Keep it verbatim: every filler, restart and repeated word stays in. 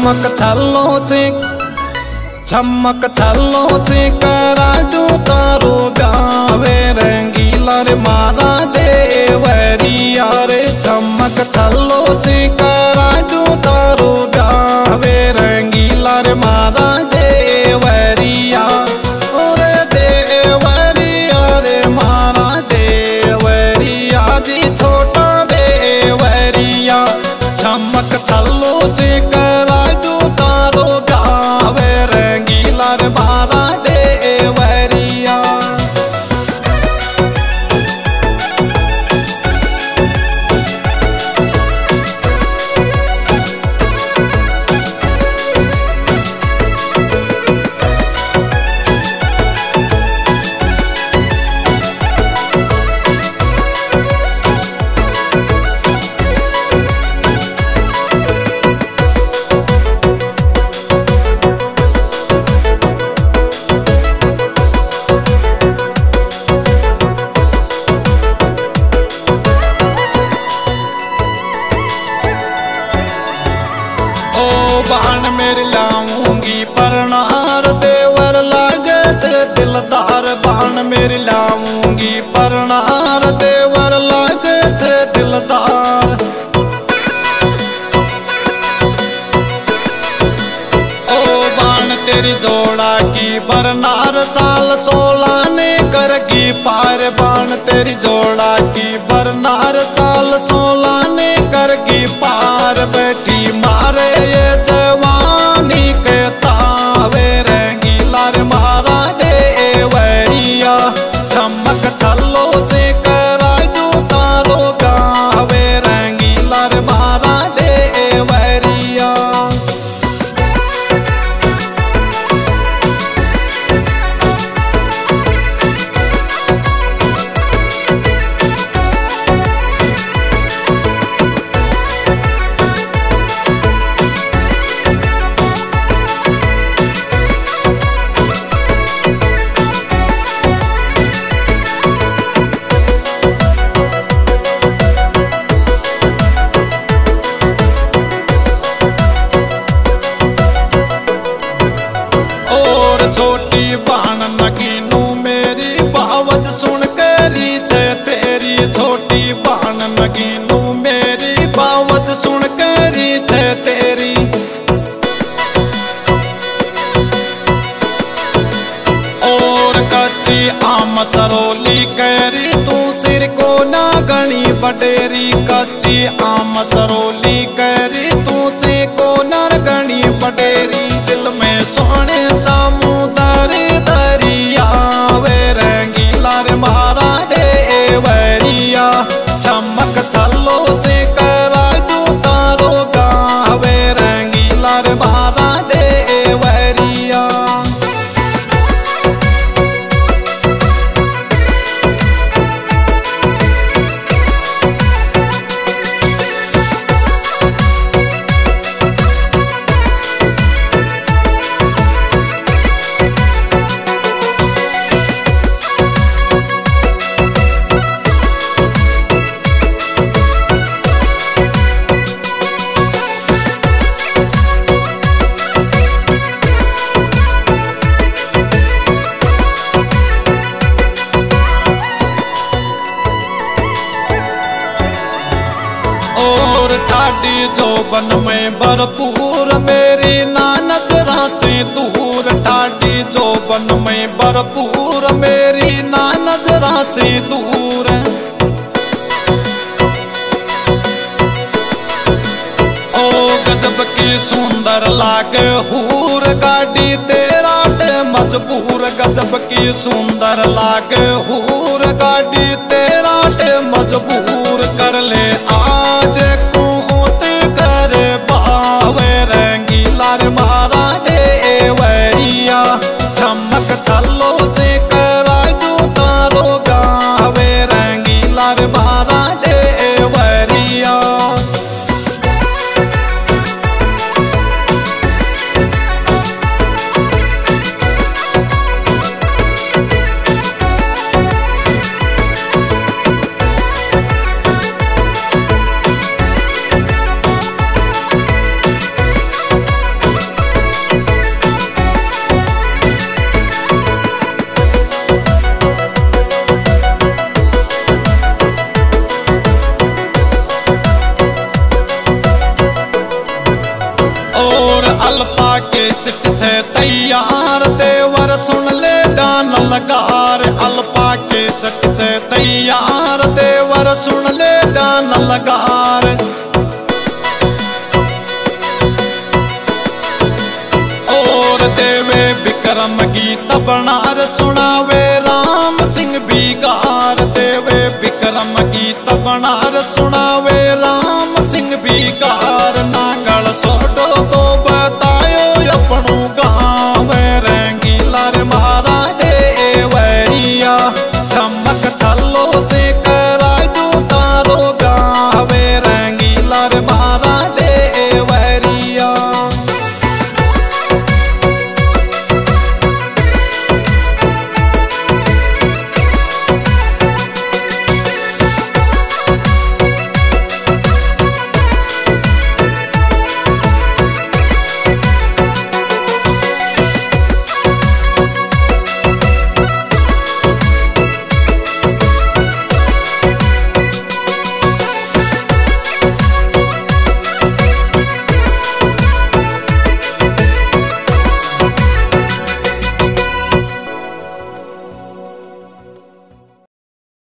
चमक छल्लो से चमक छल्लो से करा दूं तारो ब्यावे रंगीला रे मारा देवरिया रे। चमक छल्लो से करा दूं तारो ब्यावे रंगीला रे मारा देवरिया। ओरे देवरिया रे मारा देवरिया जी छोटा देवरिया। चमक छल्लो से करा दूं तारो ब्यावे रंगीला रे मारा देवरिया। बाण मेरे लाऊंगी परनार देवर लागे छे दिलदार। बाण मेरे लाऊंगी परनार देवर लागे छे दिलदार। ओ बाण तेरी जोड़ा की बरनार साल सोलह ने करगी पार। बाण तेरी जोड़ा की बरनार साल सोलह ने करगी पार। बैठी मारे ये जवानी के तावे रंगीला रे मारा देवरिया। चमक छल्लो से करा दूं तारो गावे रंगीला रे मारा देवरिया। छोटी बाण नगीनू मेरी बावज सुन करी छे तेरी। छोटी बाण नगीनू मेरी बावज सुन करी छे तेरी। और कच्ची आम सरोली करी तू सिर को ना गणी बडेरी। कच्ची आम सरोली करी तू सिर को ना गणी बडेरी। दिल में सोने समुदरी दरिया वे रंगीला रे मारा देवरिया। चमक छल्लो से करा दूं तारो गावे रंगीला रे मारा देवरिया। ठाडी जोबन में भरपूर मेरी ना नजरा से दूर। ठाडी जोबन में भरपूर मेरी ना नजरा से दूर। ओ गजब की सुंदर लागे हूर गाड़ी तेरा टे मजबूर। गजब की सुंदर लागे हूर गाड़ी तेरा टे मजबूर। कर ले आज रंगीला रे मारा देवरिया। चमक छल्लो से करा दूं तारो गावे रंगीला रे मारा देवरिया। तैयार देवर सुन ले दान लगार। अल्पा के सट से तैयार देवर सुन ले दान लगार। और देवे विक्रम गीत बनार सुनावे राम सिंह बीगार। देवे विक्रम गीत बनार सुनावे राम सिंह बीगार। नांगल सो